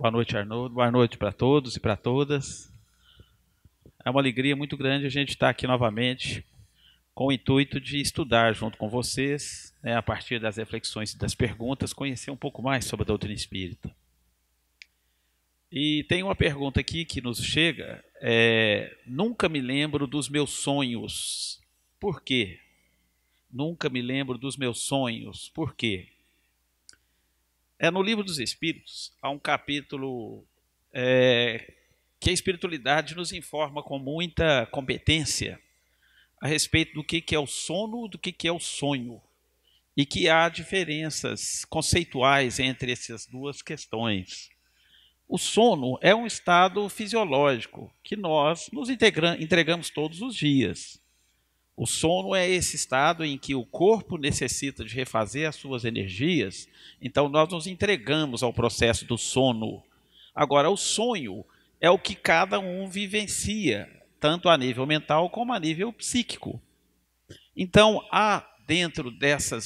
Boa noite, Arnoldo. Boa noite para todos e para todas. É uma alegria muito grande a gente estar aqui novamente com o intuito de estudar junto com vocês, né, a partir das reflexões e das perguntas, conhecer um pouco mais sobre a doutrina espírita. E tem uma pergunta aqui que nos chega, nunca me lembro dos meus sonhos. Por quê? Nunca me lembro dos meus sonhos. Por quê? No Livro dos Espíritos, há um capítulo que a espiritualidade nos informa com muita competência a respeito do que é o sono, do que é o sonho, e que há diferenças conceituais entre essas duas questões. O sono é um estado fisiológico que nós nos entregamos todos os dias. O sono é esse estado em que o corpo necessita de refazer as suas energias, então nós nos entregamos ao processo do sono. Agora, o sonho é o que cada um vivencia, tanto a nível mental como a nível psíquico. Então, há dentro desses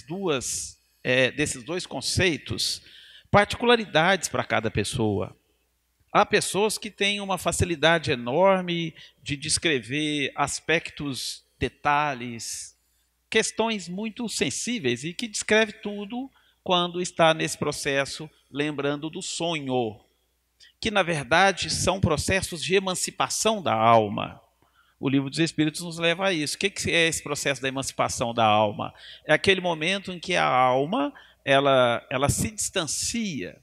dois conceitos particularidades para cada pessoa. Há pessoas que têm uma facilidade enorme de descrever aspectos, detalhes, questões muito sensíveis e que descreve tudo quando está nesse processo, lembrando do sonho, que na verdade são processos de emancipação da alma. O Livro dos Espíritos nos leva a isso. O que é esse processo da emancipação da alma? É aquele momento em que a alma ela se distancia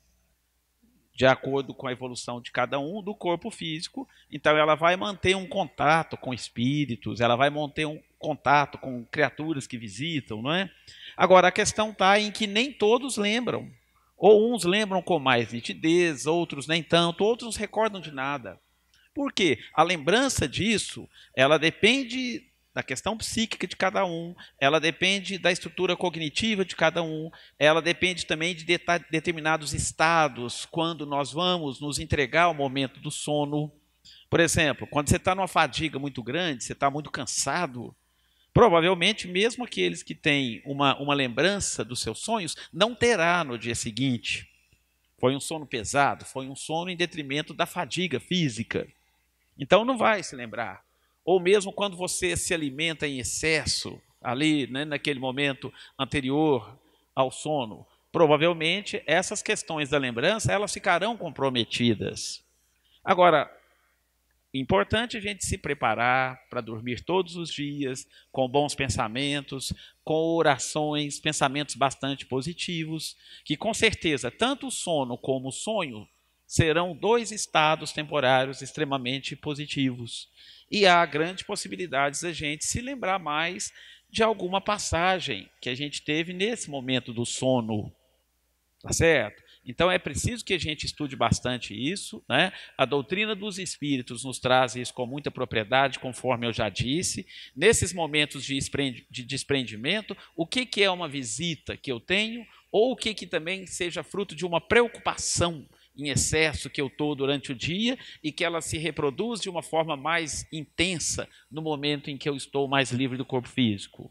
de acordo com a evolução de cada um do corpo físico. Então ela vai manter um contato com espíritos, ela vai manter um contato com criaturas que visitam, não é? Agora, a questão está em que nem todos lembram. Ou uns lembram com mais nitidez, outros nem tanto, outros não se recordam de nada. Por quê? A lembrança disso, ela depende da questão psíquica de cada um, ela depende da estrutura cognitiva de cada um, ela depende também de determinados estados, quando nós vamos nos entregar ao momento do sono. Por exemplo, quando você está numa fadiga muito grande, você está muito cansado, provavelmente mesmo aqueles que têm uma lembrança dos seus sonhos, não terá no dia seguinte. Foi um sono pesado, foi um sono em detrimento da fadiga física. Então não vai se lembrar. Ou mesmo quando você se alimenta em excesso, ali, né, naquele momento anterior ao sono, provavelmente essas questões da lembrança elas ficarão comprometidas. Agora, importante a gente se preparar para dormir todos os dias, com bons pensamentos, com orações, pensamentos bastante positivos, que com certeza tanto o sono como o sonho serão dois estados temporários extremamente positivos. E há grandes possibilidades da gente se lembrar mais de alguma passagem que a gente teve nesse momento do sono. Tá certo? Então é preciso que a gente estude bastante isso, né? A doutrina dos espíritos nos traz isso com muita propriedade, conforme eu já disse. Nesses momentos de desprendimento, o que é uma visita que eu tenho, ou o que também seja fruto de uma preocupação em excesso que eu estou durante o dia e que ela se reproduz de uma forma mais intensa no momento em que eu estou mais livre do corpo físico.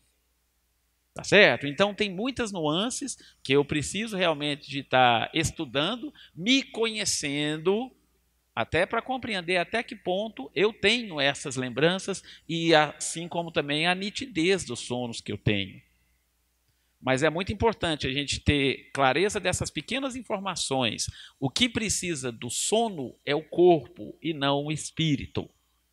Tá certo? Então tem muitas nuances que eu preciso realmente de estar estudando, me conhecendo, até para compreender até que ponto eu tenho essas lembranças e assim como também a nitidez dos sonos que eu tenho. Mas é muito importante a gente ter clareza dessas pequenas informações. O que precisa do sono é o corpo e não o espírito.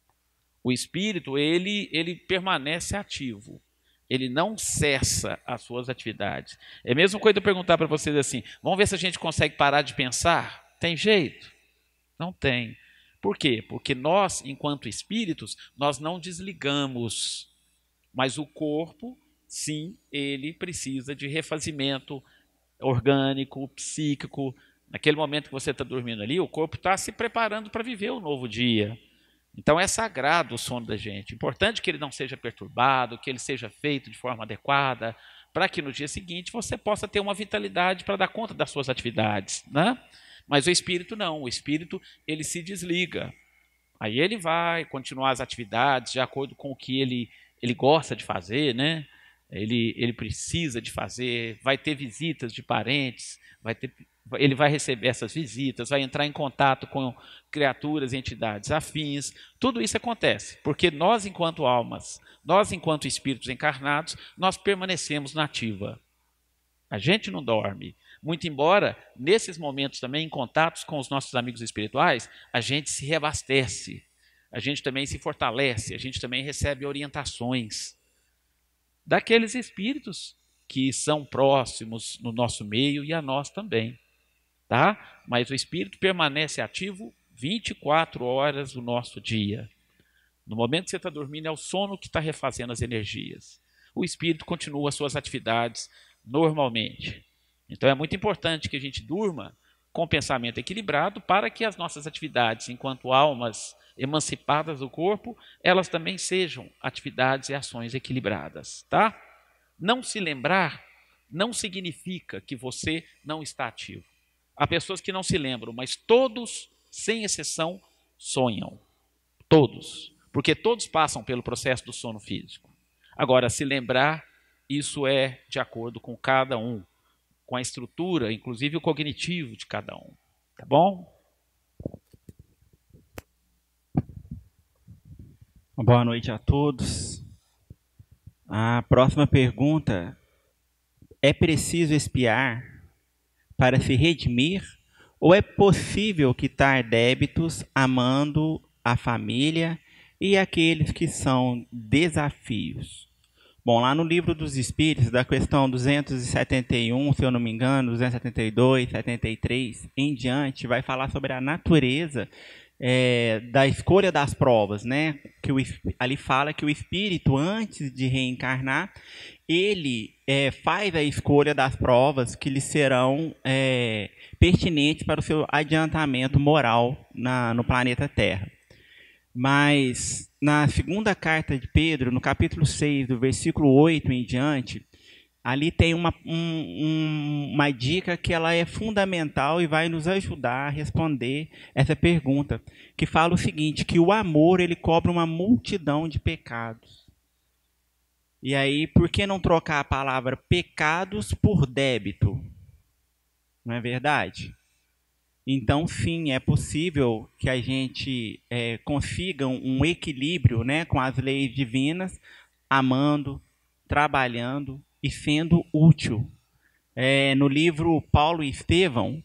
O espírito, ele permanece ativo. Ele não cessa as suas atividades. É a mesma coisa de eu perguntar para vocês assim, vamos ver se a gente consegue parar de pensar? Tem jeito? Não tem. Por quê? Porque nós, enquanto espíritos, nós não desligamos. Mas o corpo, sim, ele precisa de refazimento orgânico, psíquico. Naquele momento que você está dormindo ali, o corpo está se preparando para viver o novo dia. Então é sagrado o sono da gente. Importante que ele não seja perturbado, que ele seja feito de forma adequada, para que no dia seguinte você possa ter uma vitalidade para dar conta das suas atividades, né? Mas o espírito não, o espírito ele se desliga. Aí ele vai continuar as atividades de acordo com o que ele gosta de fazer, né? Ele precisa de fazer, vai ter visitas de parentes, vai ter ele vai receber essas visitas, vai entrar em contato com criaturas e entidades afins. Tudo isso acontece, porque nós, enquanto almas, nós, enquanto espíritos encarnados, nós permanecemos na ativa. A gente não dorme. Muito embora, nesses momentos também, em contatos com os nossos amigos espirituais, a gente se reabastece, a gente também se fortalece, a gente também recebe orientações daqueles espíritos que são próximos no nosso meio e a nós também. Tá? Mas o espírito permanece ativo 24 horas do nosso dia. No momento que você está dormindo, é o sono que está refazendo as energias. O espírito continua as suas atividades normalmente. Então é muito importante que a gente durma com pensamento equilibrado para que as nossas atividades, enquanto almas emancipadas do corpo, elas também sejam atividades e ações equilibradas. Tá? Não se lembrar não significa que você não está ativo. Há pessoas que não se lembram, mas todos, sem exceção, sonham. Todos. Porque todos passam pelo processo do sono físico. Agora, se lembrar, isso é de acordo com cada um, com a estrutura, inclusive o cognitivo de cada um. Tá bom? Boa noite a todos. A próxima pergunta: é preciso expiar para se redimir, ou é possível quitar débitos amando a família e aqueles que são desafios? Bom, lá no Livro dos Espíritos, da questão 271, se eu não me engano, 272, 73 em diante, vai falar sobre a natureza da escolha das provas, né? Ali fala que o espírito, antes de reencarnar, ele faz a escolha das provas que lhe serão pertinentes para o seu adiantamento moral no planeta Terra. Mas na segunda carta de Pedro, no capítulo 6, do versículo 8 em diante, ali tem uma dica que ela é fundamental e vai nos ajudar a responder essa pergunta, que fala o seguinte, que o amor ele cobre uma multidão de pecados. E aí, por que não trocar a palavra pecados por débito? Não é verdade? Então, sim, é possível que a gente consiga um equilíbrio, né, com as leis divinas, amando, trabalhando e sendo útil. No livro Paulo e Estevão,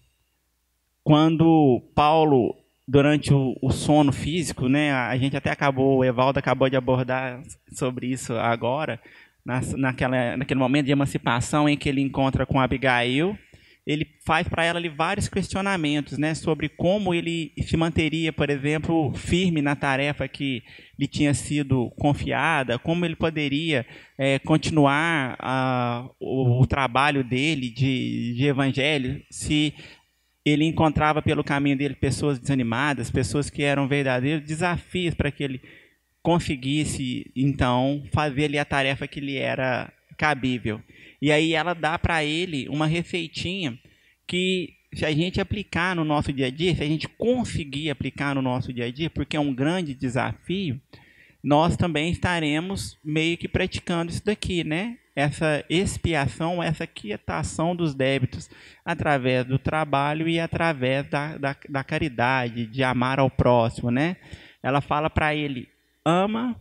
quando Paulo, durante o sono físico, né, a gente até o Evaldo acabou de abordar sobre isso agora, naquele momento de emancipação em que ele encontra com Abigail, ele faz para ela ali vários questionamentos, né, sobre como ele se manteria, por exemplo, firme na tarefa que lhe tinha sido confiada, como ele poderia continuar o trabalho dele de evangelho, se ele encontrava pelo caminho dele pessoas desanimadas, pessoas que eram verdadeiros desafios para que ele conseguisse, então, fazer ali a tarefa que lhe era cabível. E aí ela dá para ele uma receitinha que, se a gente aplicar no nosso dia a dia, se a gente conseguir aplicar no nosso dia a dia, porque é um grande desafio, nós também estaremos meio que praticando isso daqui, né? Essa expiação, essa quietação dos débitos através do trabalho e através da caridade, de amar ao próximo, né? Ela fala para ele, ama,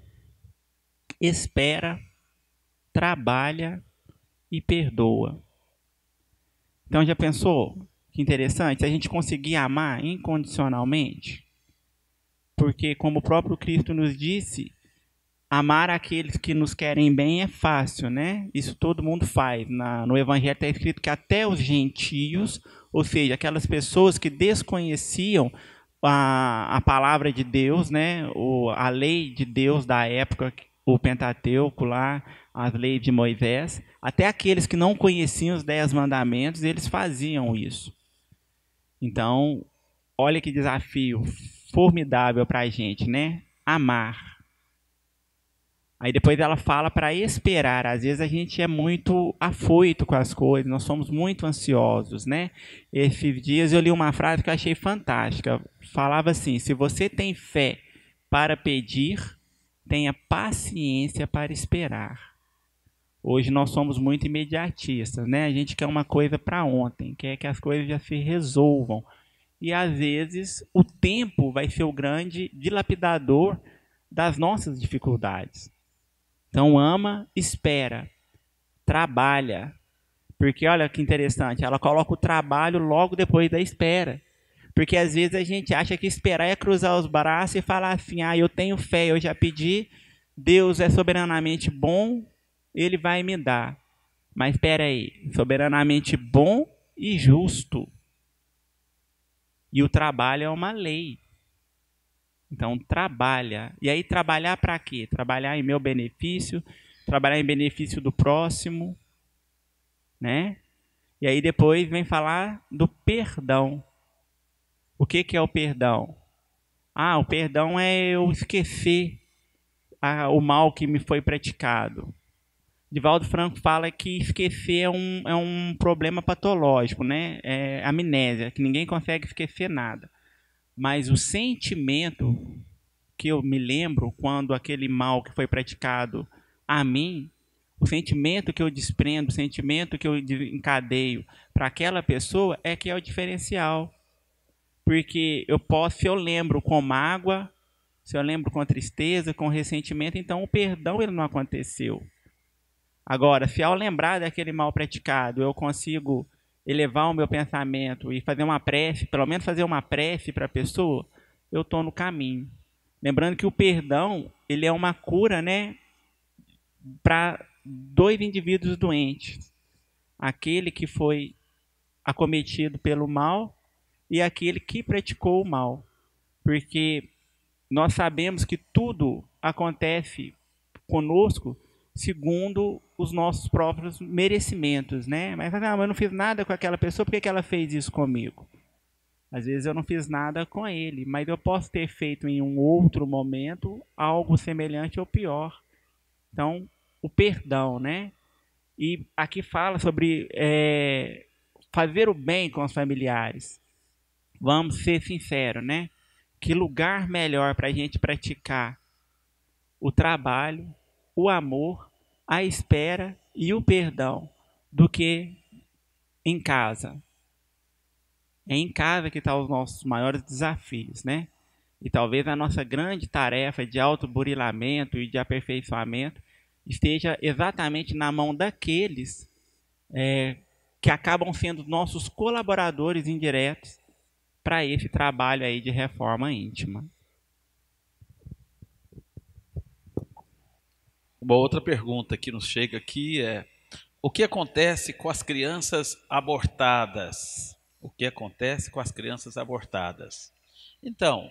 espera, trabalha e perdoa. Então, já pensou? Que interessante, se a gente conseguir amar incondicionalmente, porque como o próprio Cristo nos disse, amar aqueles que nos querem bem é fácil, né? Isso todo mundo faz. No Evangelho está escrito que até os gentios, ou seja, aquelas pessoas que desconheciam a palavra de Deus, né? A lei de Deus da época, o Pentateuco lá, as leis de Moisés, até aqueles que não conheciam os 10 mandamentos, eles faziam isso. Então, olha que desafio formidável para a gente, né? Amar. Aí depois ela fala para esperar. Às vezes a gente é muito afoito com as coisas, nós somos muito ansiosos, né? Esses dias eu li uma frase que eu achei fantástica. Falava assim, se você tem fé para pedir, tenha paciência para esperar. Hoje nós somos muito imediatistas, né? A gente quer uma coisa para ontem, quer que as coisas já se resolvam. E às vezes o tempo vai ser o grande dilapidador das nossas dificuldades. Então ama, espera, trabalha. Porque olha que interessante, ela coloca o trabalho logo depois da espera. Porque às vezes a gente acha que esperar é cruzar os braços e falar assim: ah, eu tenho fé, eu já pedi, Deus é soberanamente bom, Ele vai me dar. Mas espera aí, soberanamente bom e justo. E o trabalho é uma lei. Então trabalha. E aí trabalhar para quê? Trabalhar em meu benefício, trabalhar em benefício do próximo, né? E aí depois vem falar do perdão. O que é o perdão? Ah, o perdão é eu esquecer o mal que me foi praticado. Divaldo Franco fala que esquecer é um problema patológico, né? É amnésia, que ninguém consegue esquecer nada. Mas o sentimento que eu me lembro quando aquele mal que foi praticado a mim, o sentimento que eu desprendo, o sentimento que eu encadeio para aquela pessoa é que é o diferencial. Porque se eu lembro com mágoa, se eu lembro com tristeza, com ressentimento, então o perdão ele não aconteceu. Agora, se ao lembrar daquele mal praticado, eu consigo elevar o meu pensamento e fazer uma prece, pelo menos fazer uma prece para a pessoa, eu estou no caminho. Lembrando que o perdão, ele é uma cura, né, para dois indivíduos doentes. Aquele que foi acometido pelo mal e aquele que praticou o mal. Porque nós sabemos que tudo acontece conosco segundo os nossos próprios merecimentos, né? Mas não, eu não fiz nada com aquela pessoa, por que ela fez isso comigo? Às vezes eu não fiz nada com ele, mas eu posso ter feito em um outro momento algo semelhante ou pior. Então, o perdão, né? E aqui fala sobre fazer o bem com os familiares. Vamos ser sinceros, né? Que lugar melhor para a gente praticar o trabalho, o amor, a espera e o perdão do que em casa. É em casa que estão os nossos maiores desafios, né? E talvez a nossa grande tarefa de autoburilamento e de aperfeiçoamento esteja exatamente na mão daqueles que acabam sendo nossos colaboradores indiretos para esse trabalho aí de reforma íntima. Uma outra pergunta que nos chega aqui é: o que acontece com as crianças abortadas? O que acontece com as crianças abortadas? Então,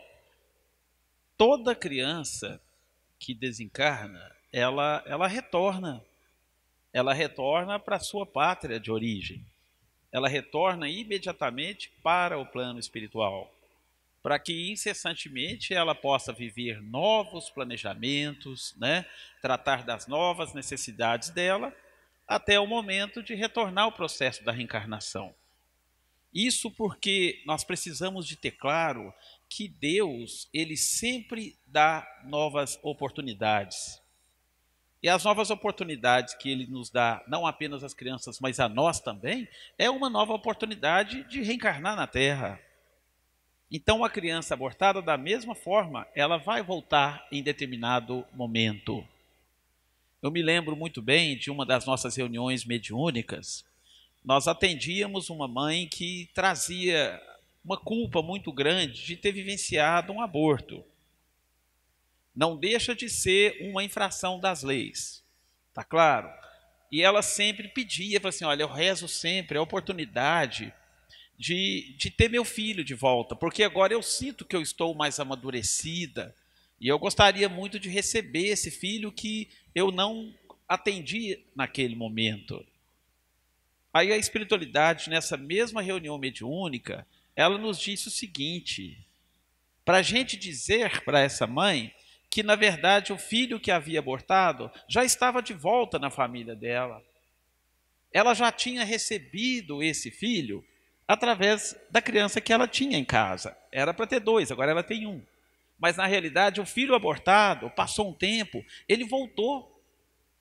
toda criança que desencarna, ela retorna para a sua pátria de origem. Ela retorna imediatamente para o plano espiritual, para que incessantemente ela possa viver novos planejamentos, né? Tratar das novas necessidades dela, até o momento de retornar ao processo da reencarnação. Isso porque nós precisamos de ter claro que Deus, ele sempre dá novas oportunidades. E as novas oportunidades que ele nos dá, não apenas às crianças, mas a nós também, é uma nova oportunidade de reencarnar na Terra. Então, a criança abortada, da mesma forma, ela vai voltar em determinado momento. Eu me lembro muito bem de uma das nossas reuniões mediúnicas. Nós atendíamos uma mãe que trazia uma culpa muito grande de ter vivenciado um aborto. Não deixa de ser uma infração das leis, tá claro? E ela sempre pedia, assim, olha, eu rezo sempre a oportunidade de ter meu filho de volta, porque agora eu sinto que eu estou mais amadurecida e eu gostaria muito de receber esse filho que eu não atendi naquele momento. Aí a espiritualidade, nessa mesma reunião mediúnica, ela nos disse o seguinte: para a gente dizer para essa mãe que, na verdade, o filho que havia abortado já estava de volta na família dela. Ela já tinha recebido esse filho através da criança que ela tinha em casa. Era para ter 2, agora ela tem 1. Mas, na realidade, o filho abortado, passou um tempo, ele voltou.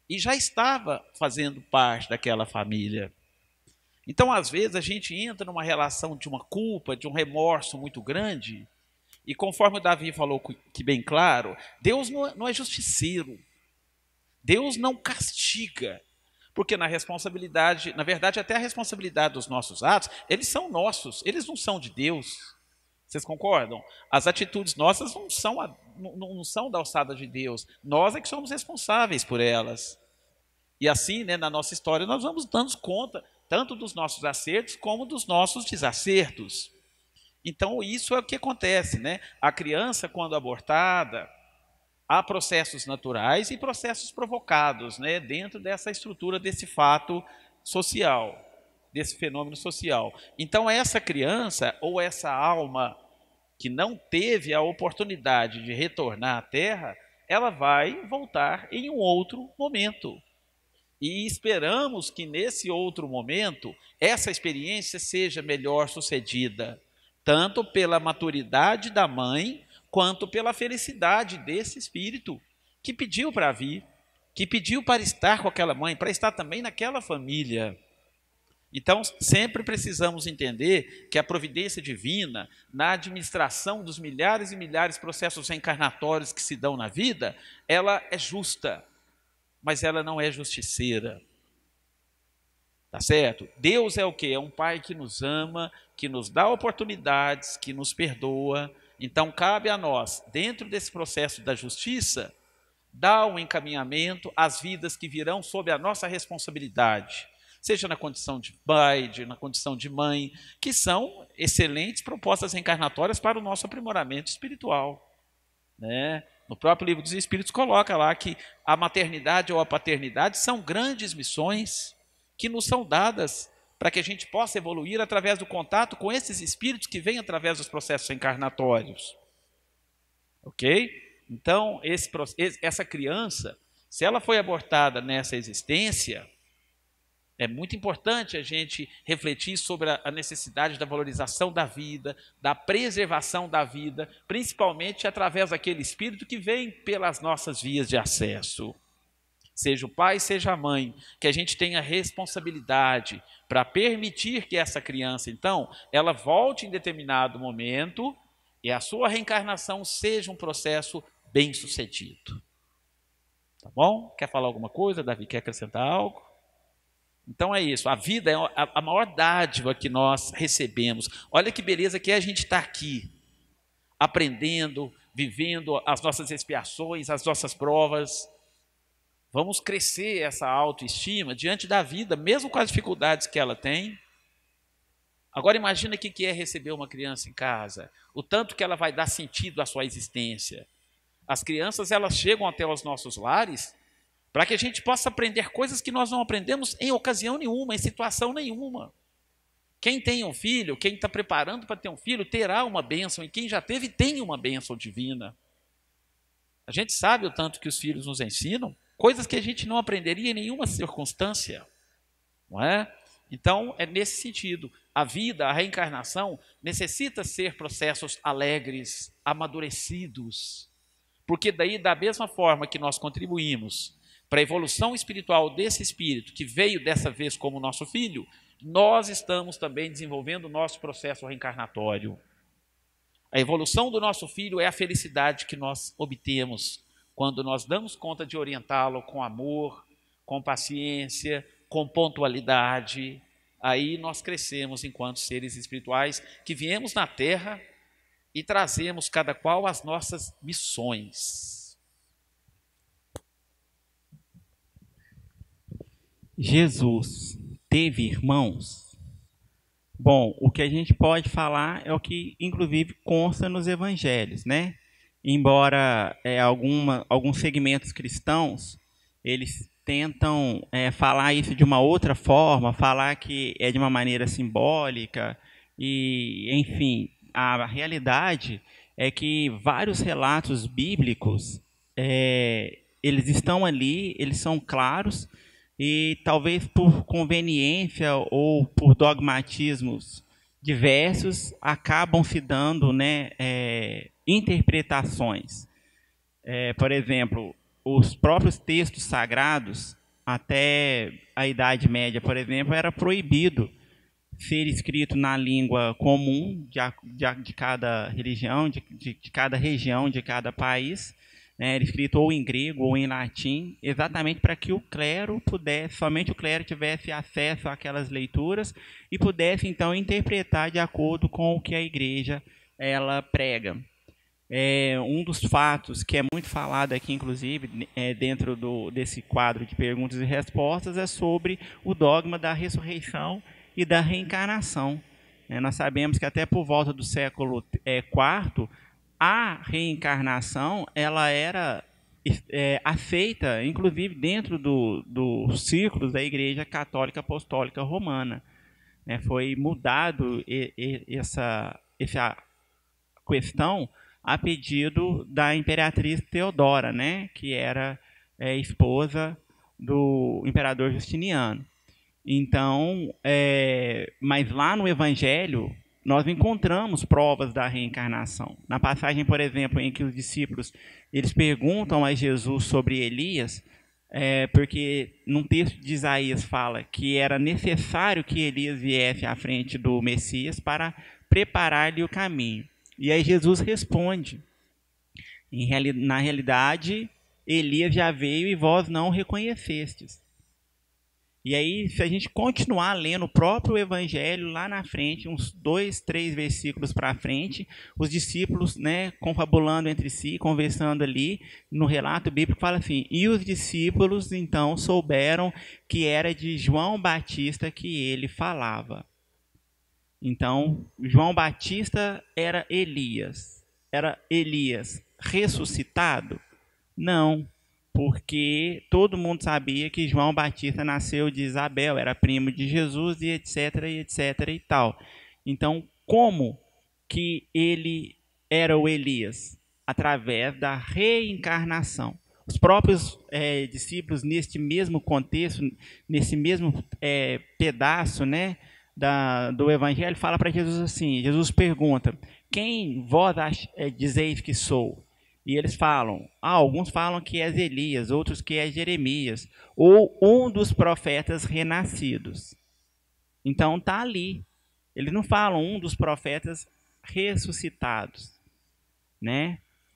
e já estava fazendo parte daquela família. Então, às vezes, a gente entra numa relação de uma culpa, de um remorso muito grande, e conforme o Davi falou que bem claro, Deus não é justiceiro. Deus não castiga, porque na verdade, até a responsabilidade dos nossos atos, eles são nossos, eles não são de Deus. Vocês concordam? As atitudes nossas não são da alçada de Deus. Nós é que somos responsáveis por elas. E assim, né, na nossa história, nós vamos dando conta tanto dos nossos acertos como dos nossos desacertos. Então, isso é o que acontece, né? A criança, quando abortada, há processos naturais e processos provocados, né, dentro dessa estrutura, desse fato social, desse fenômeno social. Então, essa criança ou essa alma que não teve a oportunidade de retornar à Terra, ela vai voltar em um outro momento. E esperamos que nesse outro momento, essa experiência seja melhor sucedida, tanto pela maturidade da mãe, quanto pela felicidade desse espírito que pediu para vir, que pediu para estar com aquela mãe, para estar também naquela família. Então, sempre precisamos entender que a providência divina, na administração dos milhares e milhares de processos reencarnatórios que se dão na vida, ela é justa, mas ela não é justiceira. Tá certo? Deus é o quê? É um Pai que nos ama, que nos dá oportunidades, que nos perdoa. Então, cabe a nós, dentro desse processo da justiça, dar um encaminhamento às vidas que virão sob a nossa responsabilidade, seja na condição de pai, na condição de mãe, que são excelentes propostas reencarnatórias para o nosso aprimoramento espiritual, né? No próprio Livro dos Espíritos coloca lá que a maternidade ou a paternidade são grandes missões que nos são dadas para que a gente possa evoluir através do contato com esses espíritos que vêm através dos processos encarnatórios. Ok? Então, essa criança, se ela foi abortada nessa existência, é muito importante a gente refletir sobre a necessidade da valorização da vida, da preservação da vida, principalmente através daquele espírito que vem pelas nossas vias de acesso. Seja o pai, seja a mãe, que a gente tenha responsabilidade para permitir que essa criança, então, ela volte em determinado momento e a sua reencarnação seja um processo bem-sucedido. Tá bom? Quer falar alguma coisa, Davi? Quer acrescentar algo? Então é isso, a vida é a maior dádiva que nós recebemos. Olha que beleza que é a gente estar aqui, aprendendo, vivendo as nossas expiações, as nossas provas. Vamos crescer essa autoestima diante da vida, mesmo com as dificuldades que ela tem. Agora imagina o que é receber uma criança em casa, o tanto que ela vai dar sentido à sua existência. As crianças, elas chegam até os nossos lares para que a gente possa aprender coisas que nós não aprendemos em ocasião nenhuma, em situação nenhuma. Quem tem um filho, quem está preparando para ter um filho, terá uma bênção, e quem já teve, tem uma bênção divina. A gente sabe o tanto que os filhos nos ensinam, coisas que a gente não aprenderia em nenhuma circunstância, não é? Então, é nesse sentido. A vida, a reencarnação, necessita ser processos alegres, amadurecidos, porque daí, da mesma forma que nós contribuímos para a evolução espiritual desse espírito, que veio dessa vez como nosso filho, nós estamos também desenvolvendo o nosso processo reencarnatório. A evolução do nosso filho é a felicidade que nós obtemos quando nós damos conta de orientá-lo com amor, com paciência, com pontualidade. Aí nós crescemos enquanto seres espirituais que viemos na Terra e trazemos cada qual as nossas missões. Jesus teve irmãos? Bom, o que a gente pode falar é o que, inclusive, consta nos evangelhos, né? Embora alguns segmentos cristãos, eles tentam falar isso de uma outra forma, falar que é de uma maneira simbólica, e, enfim, a realidade é que vários relatos bíblicos, eles estão ali, eles são claros, e talvez por conveniência ou por dogmatismos diversos, acabam se dando, né, interpretações. Por exemplo, os próprios textos sagrados, até a Idade Média, por exemplo, era proibido ser escrito na língua comum de cada religião, de cada região, de cada país, né? Era escrito ou em grego ou em latim, exatamente para que o clero pudesse, somente o clero tivesse acesso àquelas leituras e pudesse então interpretar de acordo com o que a igreja ela prega. Um dos fatos que é muito falado aqui, inclusive, dentro desse quadro de perguntas e respostas, é sobre o dogma da ressurreição e da reencarnação. Nós sabemos que até por volta do século IV, a reencarnação ela era aceita, inclusive, dentro dos círculos da Igreja Católica Apostólica Romana. Foi mudado essa questão a pedido da imperatriz Teodora, né, que era esposa do imperador Justiniano. Então, mas lá no Evangelho, nós encontramos provas da reencarnação. Na passagem, por exemplo, em que os discípulos eles perguntam a Jesus sobre Elias, porque num texto de Isaías fala que era necessário que Elias viesse à frente do Messias para preparar-lhe o caminho. E aí Jesus responde, na realidade, Elias já veio e vós não o reconhecestes. E aí, se a gente continuar lendo o próprio Evangelho, lá na frente, uns 2, 3 versículos para frente, os discípulos, né, confabulando entre si, conversando ali, no relato bíblico, fala assim, e os discípulos, então, souberam que era de João Batista que ele falava. Então, João Batista era Elias. Era Elias ressuscitado? Não, porque todo mundo sabia que João Batista nasceu de Isabel, era primo de Jesus e etc, e etc e tal. Então, como que ele era o Elias? Através da reencarnação. Os próprios discípulos, neste mesmo contexto, nesse mesmo pedaço, né, do Evangelho, fala para Jesus assim, Jesus pergunta, quem vós dizeis que sou? E eles falam, alguns falam que és Elias, outros que és Jeremias, ou um dos profetas renascidos. Então está ali. Eles não falam um dos profetas ressuscitados, né?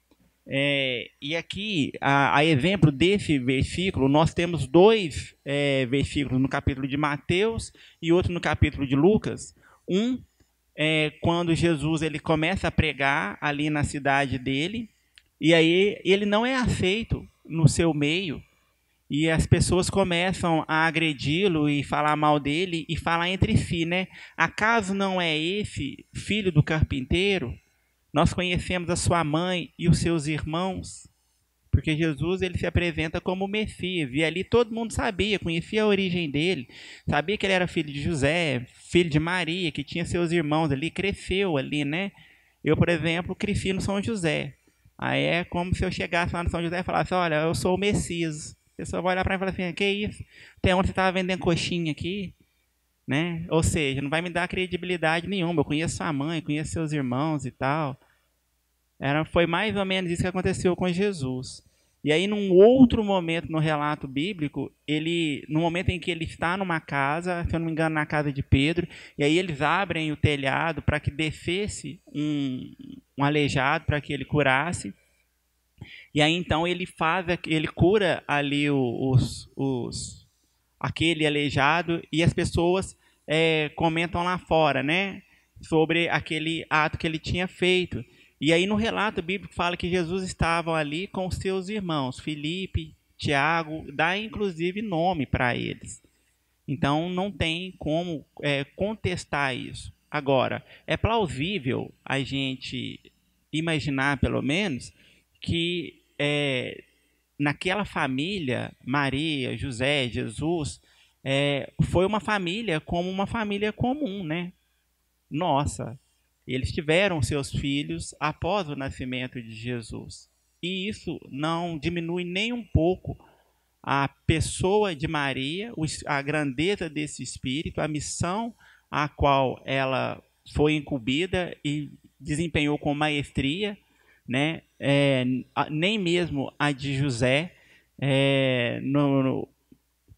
E aqui, a exemplo desse versículo, nós temos 2 versículos no capítulo de Mateus e outro no capítulo de Lucas. Um quando Jesus ele começa a pregar ali na cidade dele, e aí ele não é aceito no seu meio, e as pessoas começam a agredi-lo e falar mal dele e falar entre si, né? Acaso não é esse filho do carpinteiro? Nós conhecemos a sua mãe e os seus irmãos, porque Jesus ele se apresenta como o Messias, e ali todo mundo sabia, conhecia a origem dele, sabia que ele era filho de José, filho de Maria, que tinha seus irmãos ali, cresceu ali, né? Eu, por exemplo, cresci no São José. Aí é como se eu chegasse lá no São José e falasse, olha, eu sou o Messias. A pessoa vai olhar para mim e falar assim, que isso? Até onde você estava vendendo coxinha aqui? Né? Ou seja, não vai me dar credibilidade nenhuma. Eu conheço sua mãe, conheço seus irmãos e tal. Foi mais ou menos isso que aconteceu com Jesus. E aí, num outro momento no relato bíblico, no momento em que ele está numa casa, se eu não me engano, na casa de Pedro, e aí eles abrem o telhado para que descesse um aleijado, para que ele curasse. E aí, então, ele cura ali aquele aleijado, e as pessoas comentam lá fora, né, sobre aquele ato que ele tinha feito. E aí no relato bíblico fala que Jesus estava ali com os seus irmãos, Filipe, Tiago, dá inclusive nome para eles. Então não tem como contestar isso. Agora, é plausível a gente imaginar, pelo menos, que naquela família, Maria, José, Jesus, foi uma família como uma família comum, né? Nossa, eles tiveram seus filhos após o nascimento de Jesus. E isso não diminui nem um pouco a pessoa de Maria, a grandeza desse Espírito, a missão a qual ela foi incumbida e desempenhou com maestria, né? Nem mesmo a de José,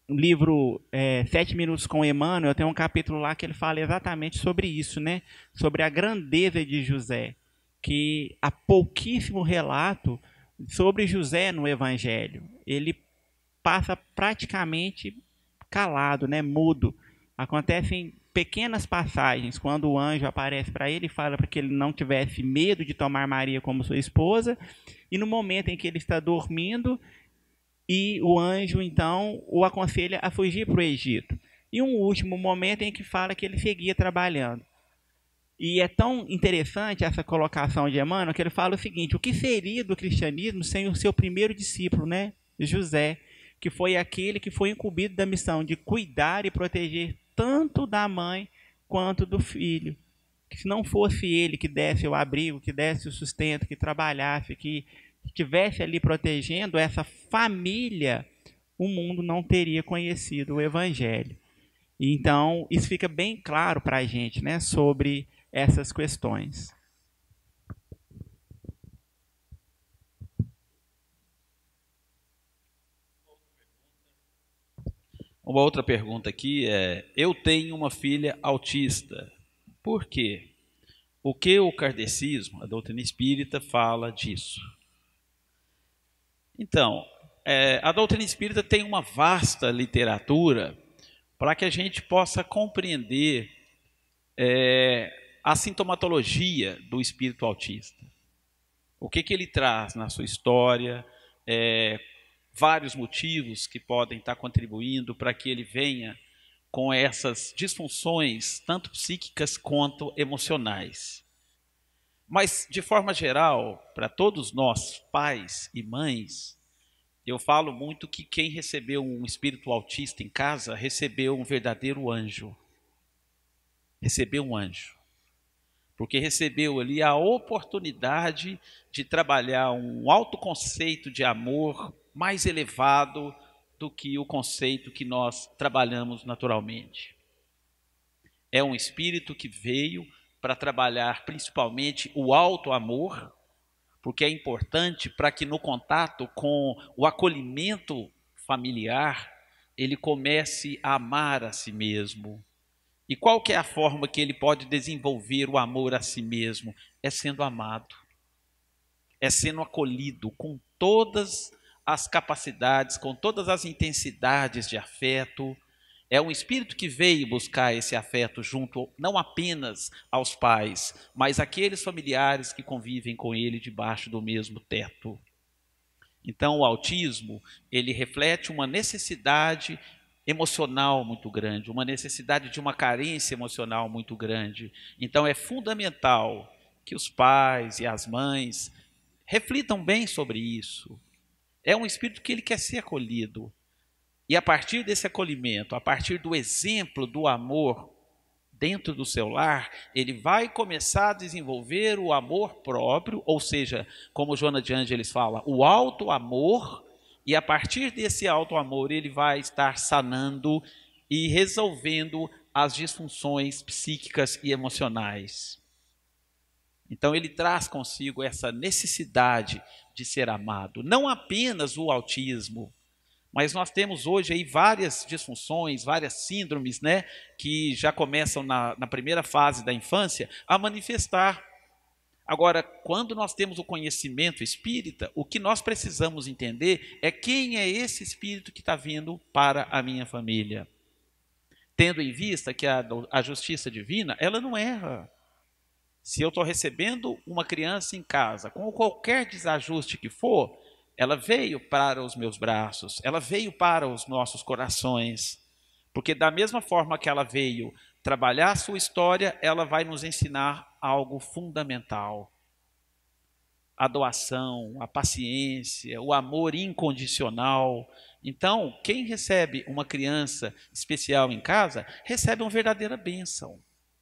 livro 7 Minutos com Emmanuel, tem um capítulo lá que ele fala exatamente sobre isso, né? Sobre a grandeza de José, que há pouquíssimo relato sobre José no Evangelho. Ele passa praticamente calado, né? Mudo. Acontecem pequenas passagens quando o anjo aparece para ele e fala para que ele não tivesse medo de tomar Maria como sua esposa, e no momento em que ele está dormindo, e o anjo, então, o aconselha a fugir para o Egito. E um último momento em que fala que ele seguia trabalhando. E é tão interessante essa colocação de Emmanuel que ele fala o seguinte: o que seria do cristianismo sem o seu primeiro discípulo, né? José, que foi aquele que foi incumbido da missão de cuidar e proteger tanto da mãe quanto do filho. Que se não fosse ele que desse o abrigo, que desse o sustento, que trabalhasse, que estivesse ali protegendo essa família, o mundo não teria conhecido o Evangelho. Então, isso fica bem claro para a gente, né, sobre essas questões. Uma outra pergunta aqui é: eu tenho uma filha autista. Por quê? O que o kardecismo, a doutrina espírita, fala disso? Então, a doutrina espírita tem uma vasta literatura para que a gente possa compreender a sintomatologia do espírito autista. O que ele traz na sua história, vários motivos que podem estar contribuindo para que ele venha com essas disfunções, tanto psíquicas quanto emocionais. Mas, de forma geral, para todos nós, pais e mães, eu falo muito que quem recebeu um espírito autista em casa recebeu um verdadeiro anjo. Recebeu um anjo. Porque recebeu ali a oportunidade de trabalhar um autoconceito de amor mais elevado do que o conceito que nós trabalhamos naturalmente. É um espírito que veio para trabalhar principalmente o alto amor, porque é importante para que no contato com o acolhimento familiar, ele comece a amar a si mesmo. E qual que é a forma que ele pode desenvolver o amor a si mesmo? É sendo amado, é sendo acolhido com todas as capacidades, com todas as intensidades de afeto. É um espírito que veio buscar esse afeto junto não apenas aos pais, mas àqueles familiares que convivem com ele debaixo do mesmo teto. Então, o autismo, ele reflete uma necessidade emocional muito grande, uma necessidade de uma carência emocional muito grande. Então, é fundamental que os pais e as mães reflitam bem sobre isso. É um espírito que ele quer ser acolhido. E a partir desse acolhimento, a partir do exemplo do amor dentro do seu lar, ele vai começar a desenvolver o amor próprio, ou seja, como Joana de Ângeles fala, o alto amor, e a partir desse alto amor ele vai estar sanando e resolvendo as disfunções psíquicas e emocionais. Então ele traz consigo essa necessidade de ser amado, não apenas o autismo, mas nós temos hoje aí várias disfunções, várias síndromes, né, que já começam na primeira fase da infância a manifestar. Agora, quando nós temos o conhecimento espírita, o que nós precisamos entender é quem é esse espírito que está vindo para a minha família. Tendo em vista que a justiça divina, ela não erra. Se eu estou recebendo uma criança em casa, com qualquer desajuste que for, ela veio para os meus braços, ela veio para os nossos corações, porque da mesma forma que ela veio trabalhar a sua história, ela vai nos ensinar algo fundamental. A doação, a paciência, o amor incondicional. Então, quem recebe uma criança especial em casa, recebe uma verdadeira bênção.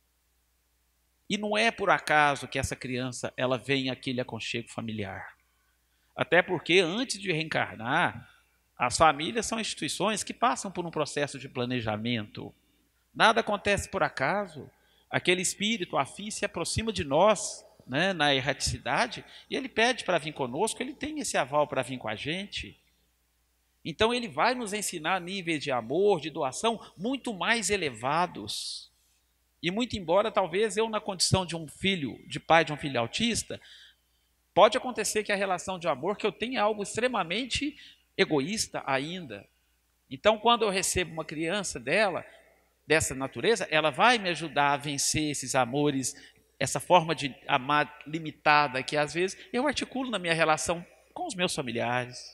E não é por acaso que essa criança ela vem àquele aconchego familiar. Até porque, antes de reencarnar, as famílias são instituições que passam por um processo de planejamento. Nada acontece por acaso. Aquele espírito afim se aproxima de nós, né, na erraticidade, e ele pede para vir conosco, ele tem esse aval para vir com a gente. Então ele vai nos ensinar níveis de amor, de doação muito mais elevados. E muito embora talvez eu na condição de um filho, de pai de um filho autista, pode acontecer que a relação de amor que eu tenha é algo extremamente egoísta ainda. Então quando eu recebo uma criança dessa natureza, ela vai me ajudar a vencer esses amores, essa forma de amar limitada que às vezes eu articulo na minha relação com os meus familiares.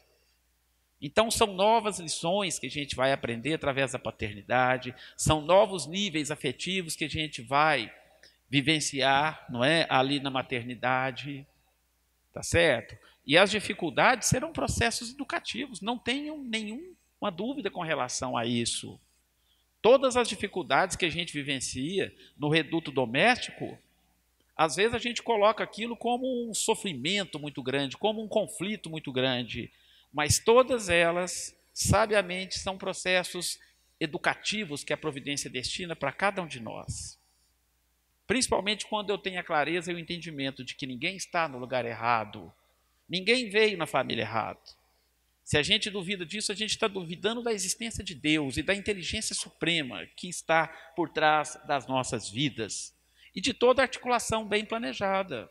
Então são novas lições que a gente vai aprender através da paternidade, são novos níveis afetivos que a gente vai vivenciar, não é, ali na maternidade, tá certo? E as dificuldades serão processos educativos, não tenham nenhuma dúvida com relação a isso. Todas as dificuldades que a gente vivencia no reduto doméstico, às vezes a gente coloca aquilo como um sofrimento muito grande, como um conflito muito grande, mas todas elas, sabiamente, são processos educativos que a providência destina para cada um de nós. Principalmente quando eu tenho a clareza e o entendimento de que ninguém está no lugar errado, ninguém veio na família errada. Se a gente duvida disso, a gente está duvidando da existência de Deus e da inteligência suprema que está por trás das nossas vidas e de toda a articulação bem planejada.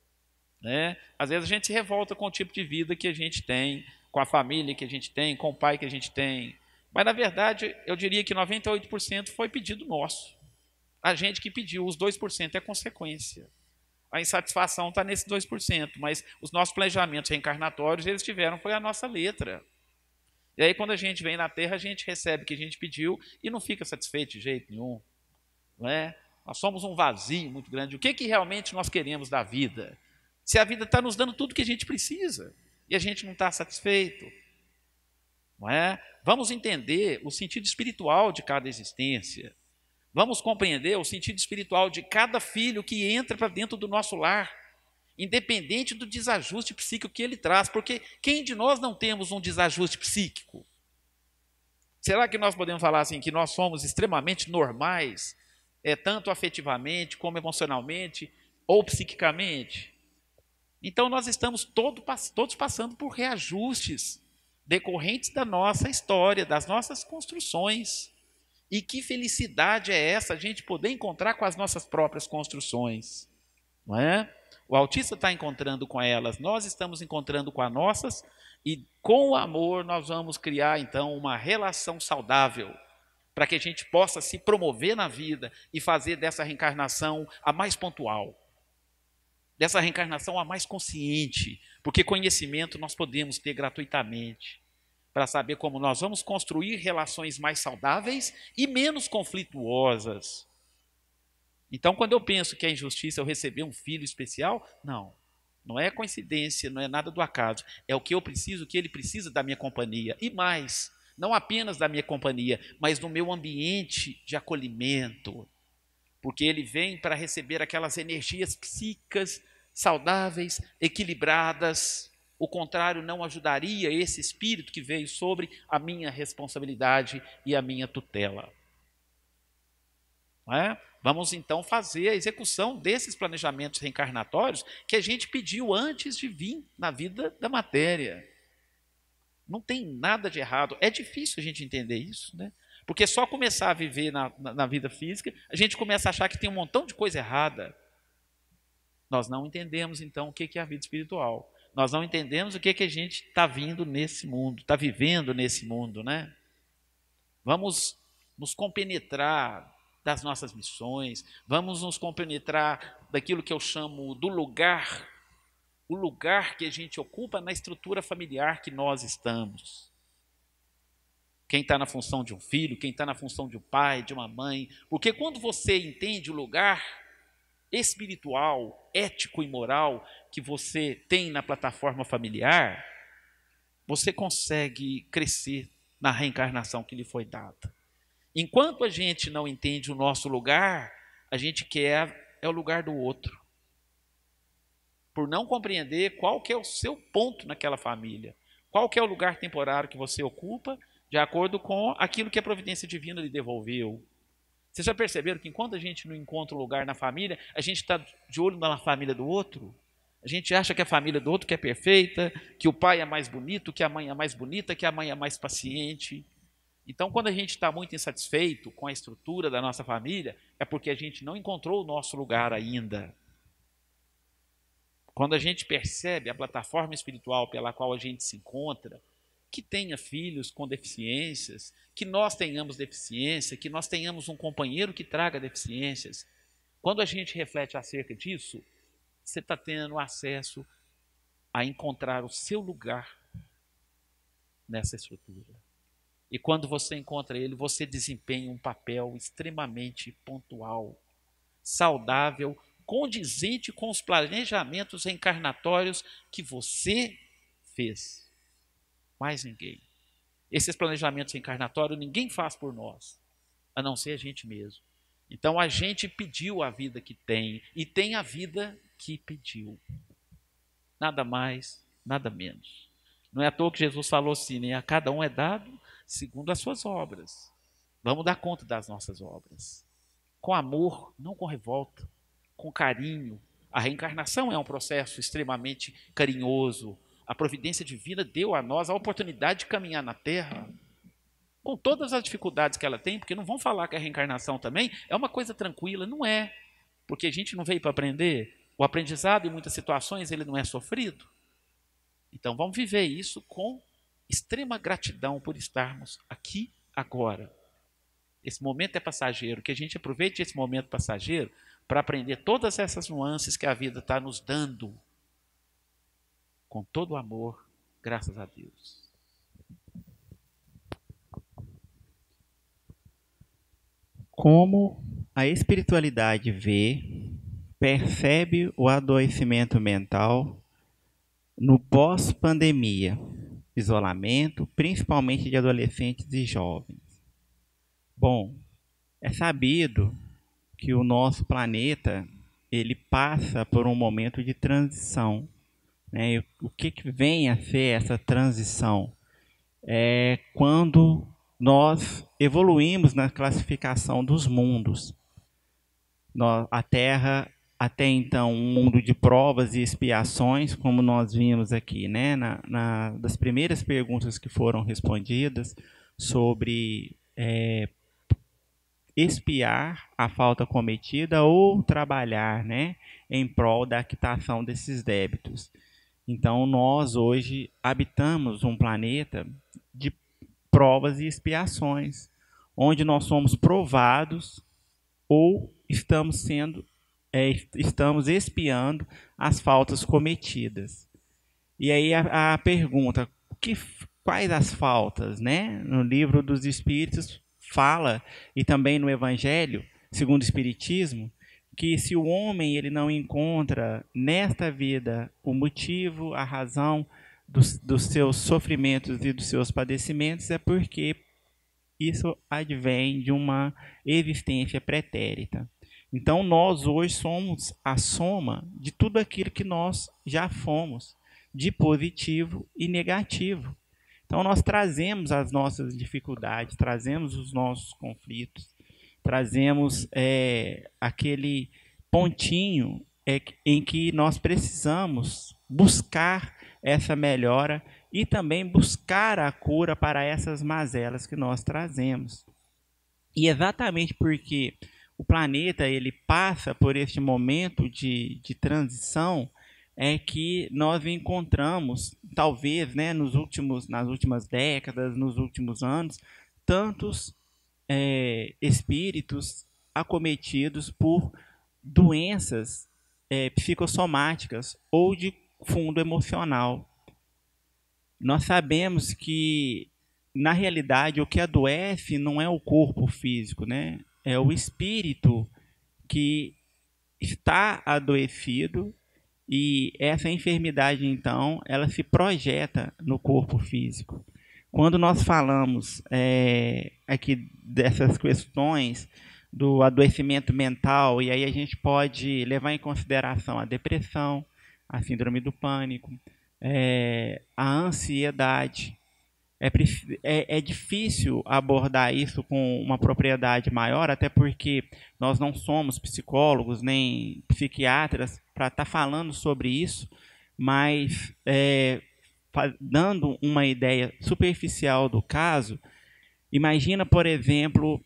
Né? Às vezes a gente se revolta com o tipo de vida que a gente tem, com a família que a gente tem, com o pai que a gente tem. Mas, na verdade, eu diria que 98% foi pedido nosso. A gente que pediu, os 2% é consequência. A insatisfação está nesses 2%, mas os nossos planejamentos reencarnatórios, eles tiveram, foi a nossa letra. E aí, quando a gente vem na Terra, a gente recebe o que a gente pediu e não fica satisfeito de jeito nenhum. Não é? Nós somos um vazio muito grande. O que realmente nós queremos da vida? Se a vida está nos dando tudo que a gente precisa e a gente não está satisfeito, não é? Vamos entender o sentido espiritual de cada existência. Vamos compreender o sentido espiritual de cada filho que entra para dentro do nosso lar, independente do desajuste psíquico que ele traz, porque quem de nós não temos um desajuste psíquico? Será que nós podemos falar assim, que nós somos extremamente normais, tanto afetivamente como emocionalmente ou psiquicamente? Então nós estamos todos passando por reajustes decorrentes da nossa história, das nossas construções. E que felicidade é essa, a gente poder encontrar com as nossas próprias construções, não é? O autista está encontrando com elas, nós estamos encontrando com as nossas, e com o amor nós vamos criar então uma relação saudável, para que a gente possa se promover na vida e fazer dessa reencarnação a mais pontual, dessa reencarnação a mais consciente, porque conhecimento nós podemos ter gratuitamente, para saber como nós vamos construir relações mais saudáveis e menos conflituosas. Então, quando eu penso que é injustiça eu receber um filho especial, não é coincidência, não é nada do acaso. É o que eu preciso, o que ele precisa da minha companhia. E mais, não apenas da minha companhia, mas do meu ambiente de acolhimento. Porque ele vem para receber aquelas energias psíquicas saudáveis, equilibradas. O contrário não ajudaria esse espírito que veio sobre a minha responsabilidade e a minha tutela. Não é? Vamos então fazer a execução desses planejamentos reencarnatórios que a gente pediu antes de vir na vida da matéria. Não tem nada de errado. É difícil a gente entender isso, né? Porque só começar a viver na vida física, a gente começa a achar que tem um montão de coisa errada. Nós não entendemos então o que é a vida espiritual. Nós não entendemos o que a gente está vindo nesse mundo, está vivendo nesse mundo, né? Vamos nos compenetrar das nossas missões, vamos nos compenetrar daquilo que eu chamo do lugar, o lugar que a gente ocupa na estrutura familiar que nós estamos. Quem está na função de um filho, quem está na função de um pai, de uma mãe, porque quando você entende o lugar espiritual, ético e moral que você tem na plataforma familiar, você consegue crescer na reencarnação que lhe foi dada. Enquanto a gente não entende o nosso lugar, a gente quer o lugar do outro. Por não compreender qual que é o seu ponto naquela família, qual que é o lugar temporário que você ocupa, de acordo com aquilo que a providência divina lhe devolveu. Vocês já perceberam que enquanto a gente não encontra um lugar na família, a gente está de olho na família do outro? A gente acha que a família do outro que é perfeita, que o pai é mais bonito, que a mãe é mais bonita, que a mãe é mais paciente. Então, quando a gente está muito insatisfeito com a estrutura da nossa família, é porque a gente não encontrou o nosso lugar ainda. Quando a gente percebe a plataforma espiritual pela qual a gente se encontra, que tenha filhos com deficiências, que nós tenhamos deficiência, que nós tenhamos um companheiro que traga deficiências. Quando a gente reflete acerca disso, você está tendo acesso a encontrar o seu lugar nessa estrutura. E quando você encontra ele, você desempenha um papel extremamente pontual, saudável, condizente com os planejamentos encarnatórios que você fez. Mais ninguém. Esses planejamentos encarnatórios ninguém faz por nós, a não ser a gente mesmo. Então a gente pediu a vida que tem e tem a vida que pediu. Nada mais, nada menos. Não é à toa que Jesus falou assim, né? A cada um é dado segundo as suas obras. Vamos dar conta das nossas obras. Com amor, não com revolta, com carinho. A reencarnação é um processo extremamente carinhoso. A providência divina deu a nós a oportunidade de caminhar na Terra, com todas as dificuldades que ela tem, porque não vão falar que a reencarnação também é uma coisa tranquila, não é. Porque a gente não veio para aprender. O aprendizado, em muitas situações, ele não é sofrido. Então, vamos viver isso com extrema gratidão por estarmos aqui agora. Esse momento é passageiro, que a gente aproveite esse momento passageiro para aprender todas essas nuances que a vida está nos dando, com todo o amor, graças a Deus. Como a espiritualidade vê, percebe o adoecimento mental no pós-pandemia, isolamento, principalmente de adolescentes e jovens? Bom, é sabido que o nosso planeta ele passa por um momento de transição, né? E o que vem a ser essa transição? É quando nós evoluímos na classificação dos mundos. A Terra, até então, um mundo de provas e expiações, como nós vimos aqui, né? Das primeiras perguntas que foram respondidas sobre expiar a falta cometida ou trabalhar, né, em prol da quitação desses débitos. Então, nós hoje habitamos um planeta de provas e expiações, onde nós somos provados ou estamos expiando as faltas cometidas. E aí a pergunta, quais as faltas, né? No livro dos Espíritos fala, e também no Evangelho, segundo o Espiritismo, que se o homem ele não encontra nesta vida o motivo, a razão dos seus sofrimentos e dos seus padecimentos, é porque isso advém de uma existência pretérita. Então, nós hoje somos a soma de tudo aquilo que nós já fomos, de positivo e negativo. Então, nós trazemos as nossas dificuldades, trazemos os nossos conflitos, trazemos aquele pontinho em que nós precisamos buscar essa melhora e também buscar a cura para essas mazelas que nós trazemos. E exatamente porque o planeta ele passa por este momento de transição, é que nós encontramos, talvez, né, nas últimas décadas, nos últimos anos, tantos espíritos acometidos por doenças psicossomáticas ou de fundo emocional. Nós sabemos que, na realidade, o que adoece não é o corpo físico, né? É o espírito que está adoecido. E essa enfermidade, então, ela se projeta no corpo físico. Quando nós falamos aqui dessas questões do adoecimento mental, e aí a gente pode levar em consideração a depressão, a síndrome do pânico, a ansiedade. É difícil abordar isso com uma propriedade maior, até porque nós não somos psicólogos nem psiquiatras estar falando sobre isso, mas dando uma ideia superficial do caso, imagina, por exemplo,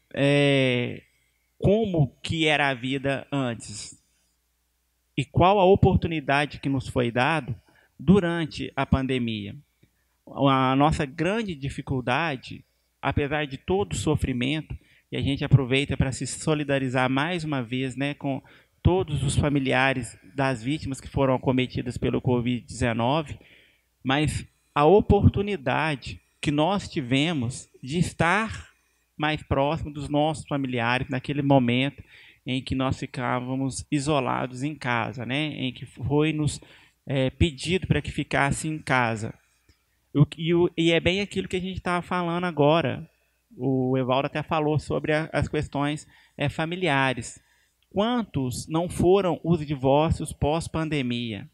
como que era a vida antes e qual a oportunidade que nos foi dado durante a pandemia. A nossa grande dificuldade, apesar de todo o sofrimento, e a gente aproveita para se solidarizar mais uma vez, né, com todos os familiares das vítimas que foram acometidas pelo Covid-19, mas a oportunidade que nós tivemos de estar mais próximo dos nossos familiares naquele momento em que nós ficávamos isolados em casa, né, em que foi nos pedido para que ficasse em casa. E é bem aquilo que a gente estava falando agora. O Evaldo até falou sobre as questões familiares. Quantos não foram os divórcios pós-pandemia?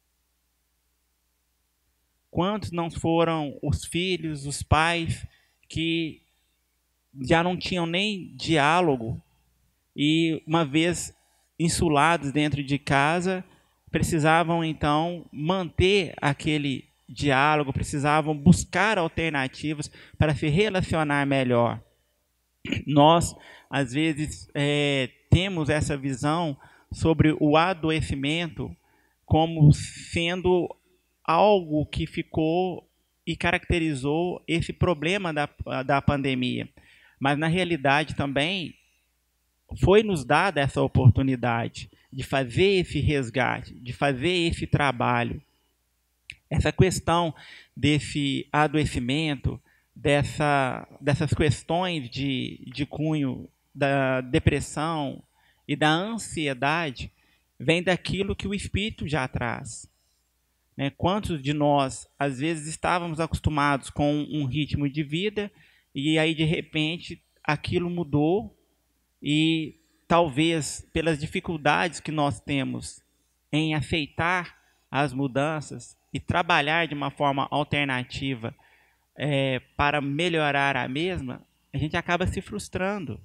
Quantos não foram os filhos, os pais que já não tinham nem diálogo e, uma vez insulados dentro de casa, precisavam então manter aquele diálogo, precisavam buscar alternativas para se relacionar melhor. Nós, às vezes, temos essa visão sobre o adoecimento como sendo algo que ficou e caracterizou esse problema da pandemia. Mas, na realidade, também foi nos dada essa oportunidade de fazer esse resgate, de fazer esse trabalho. Essa questão desse adoecimento, dessas questões de cunho da depressão e da ansiedade, vem daquilo que o espírito já traz. Né? Quantos de nós, às vezes, estávamos acostumados com um ritmo de vida e aí, de repente, aquilo mudou e talvez pelas dificuldades que nós temos em aceitar as mudanças e trabalhar de uma forma alternativa para melhorar a mesma, a gente acaba se frustrando.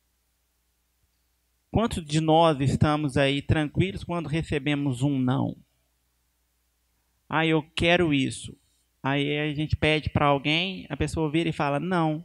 Quantos de nós estamos aí tranquilos quando recebemos um não? Eu quero isso. Aí a gente pede para alguém, a pessoa vira e fala não.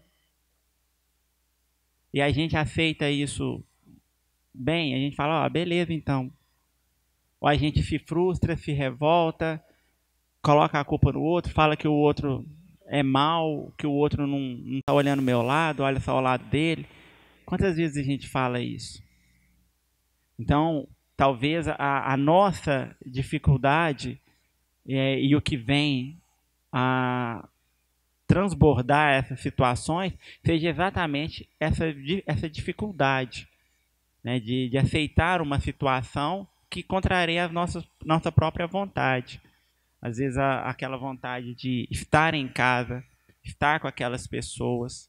E a gente aceita isso bem, a gente fala, beleza então. Ou a gente se frustra, se revolta, coloca a culpa no outro, fala que o outro é mau, que o outro não está olhando o meu lado, olha só o lado dele. Quantas vezes a gente fala isso? Então, talvez a nossa dificuldade e o que vem a transbordar essas situações seja exatamente essa dificuldade, né, de aceitar uma situação que contraria a nossa própria vontade. Às vezes aquela vontade de estar em casa, estar com aquelas pessoas,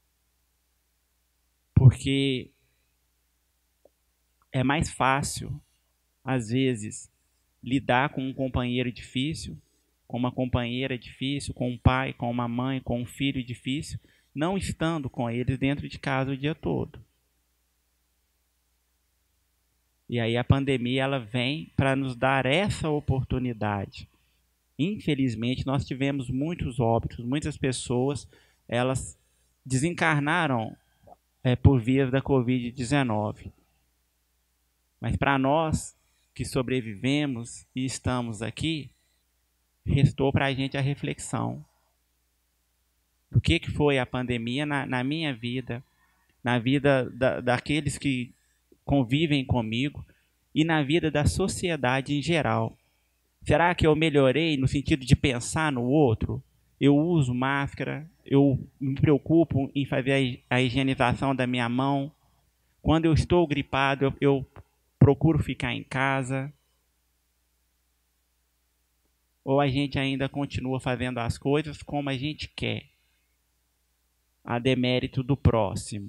porque é mais fácil, às vezes, lidar com um companheiro difícil, com uma companheira difícil, com um pai, com uma mãe, com um filho difícil, não estando com eles dentro de casa o dia todo. E aí a pandemia ela vem para nos dar essa oportunidade. Infelizmente, nós tivemos muitos óbitos, muitas pessoas, elas desencarnaram por via da Covid-19. Mas para nós que sobrevivemos e estamos aqui, restou para a gente a reflexão do que foi a pandemia na minha vida, na vida daqueles que convivem comigo e na vida da sociedade em geral. Será que eu melhorei no sentido de pensar no outro? Eu uso máscara, eu me preocupo em fazer a higienização da minha mão. Quando eu estou gripado, eu procuro ficar em casa. Ou a gente ainda continua fazendo as coisas como a gente quer, a demérito do próximo.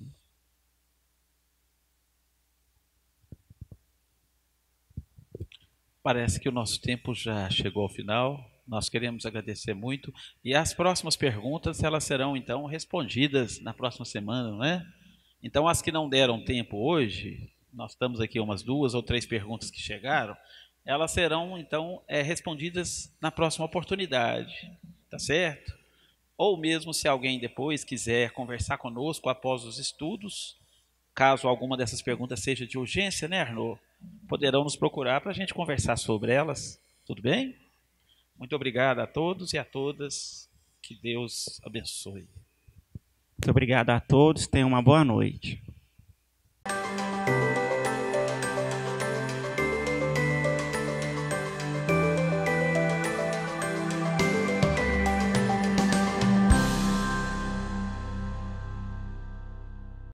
Parece que o nosso tempo já chegou ao final. Nós queremos agradecer muito. E as próximas perguntas, elas serão, então, respondidas na próxima semana, não é? Então, as que não deram tempo hoje, nós estamos aqui umas 2 ou 3 perguntas que chegaram. elas serão, então, respondidas na próxima oportunidade, tá certo? Ou mesmo se alguém depois quiser conversar conosco após os estudos, caso alguma dessas perguntas seja de urgência, né, Arnaud? Poderão nos procurar para a gente conversar sobre elas, tudo bem? Muito obrigado a todos e a todas, que Deus abençoe. Muito obrigado a todos, tenham uma boa noite.